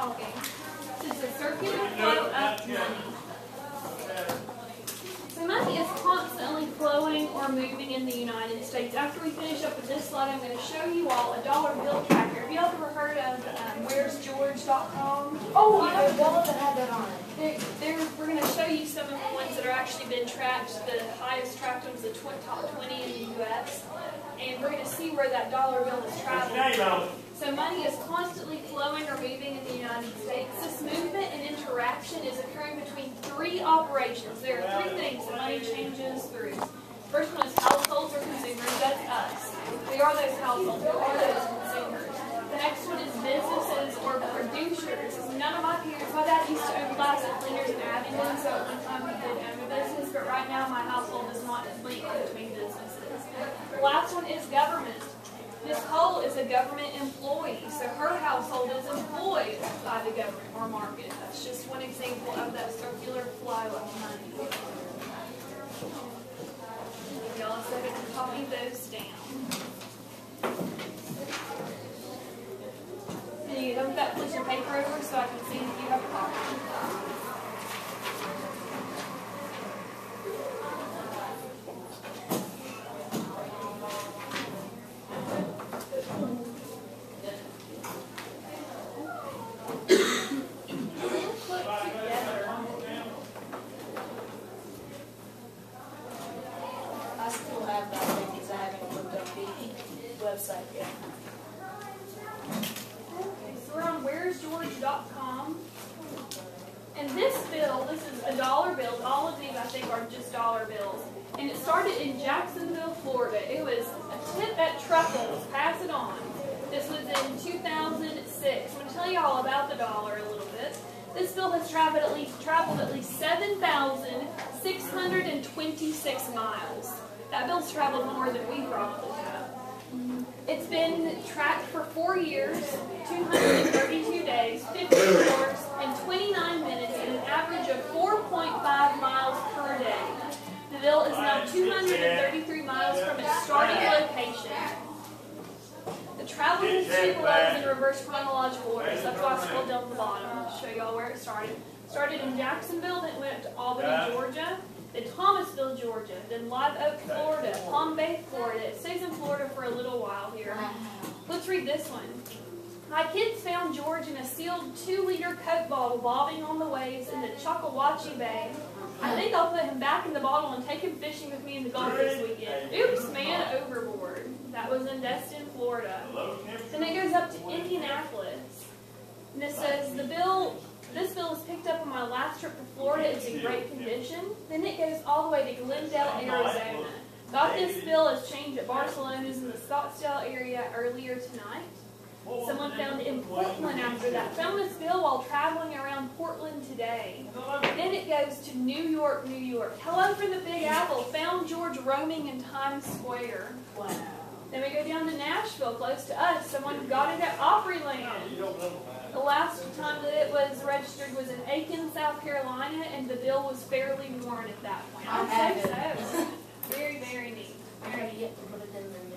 talking. It's a circular flow of money. So money is constantly flowing or moving in the United States. After we finish up with this slide, I'm going to show you all a dollar bill tracker. Have you ever heard of where'sgeorge.com? Oh, I have one that had that on it. We're going to show you some of the ones that are actually been tracked. The highest tracked one is the top 20 in the U.S. And we're going to see where that dollar bill is traveling. So money is constantly flowing or moving in the United States. This movement and interaction is occurring between three operations. There are three things that money changes through. First one is households or consumers. That's us. We are those households. We are those consumers. The next one is businesses or producers. None of my parents, my dad used to own glass and cleaners in Abingdon, so at one time he did own a business, but right now my household is not linked between businesses. The last one is government. Miss Cole is a government employee, so her household is employed by the government or market. That's just one example of that circular flow of money. Y'all instead of copy those down. And you don't that flip your paper over so I can see if you have a copy. Website, yeah. Okay, so we're on where'sgeorge.com. And this bill, this is a dollar bill. All of these, I think, are just dollar bills. And it started in Jacksonville, Florida. It was a tip at Truffles. Pass it on. This was in 2006. I'm going to tell you all about the dollar a little bit. This bill has traveled at least 7,626 miles. That bill's traveled more than we probably have. It's been tracked for 4 years, 232 days, 50 hours, and 29 minutes at an average of 4.5 miles per day. The bill is now 233 miles from its starting location. The travel history below is in reverse chronological order, so that's why I scrolled down to the bottom. I'll show you all where it started. Started in Jacksonville, then it went to Albany, Georgia. Then Thomasville, Georgia, then Live Oak, Florida, Palm Bay, Florida. It stays in Florida for a little while here. Let's read this one. My kids found George in a sealed 2-liter Coke bottle bobbing on the waves in the Choctawhatchee Bay. I think I'll put him back in the bottle and take him fishing with me in the Gulf this weekend. Oops, man, overboard. That was in Destin, Florida. Then it goes up to Indianapolis. And it says, this bill was picked up on my last trip to Florida. It's in great condition. Then it goes all the way to Glendale, Arizona. Got this bill as changed at Barcelona's in the Scottsdale area earlier tonight. Someone found it in Portland after that. Found this bill while traveling around Portland today. Then it goes to New York, New York. Hello from the Big Apple. Found George roaming in Times Square. Wow. Then we go down to Nashville, close to us. Someone got it at Opryland. The last time that it was registered was in Aiken, South Carolina, and the bill was fairly worn at that point. I have it. So. Very, very neat. I have yet to put it in the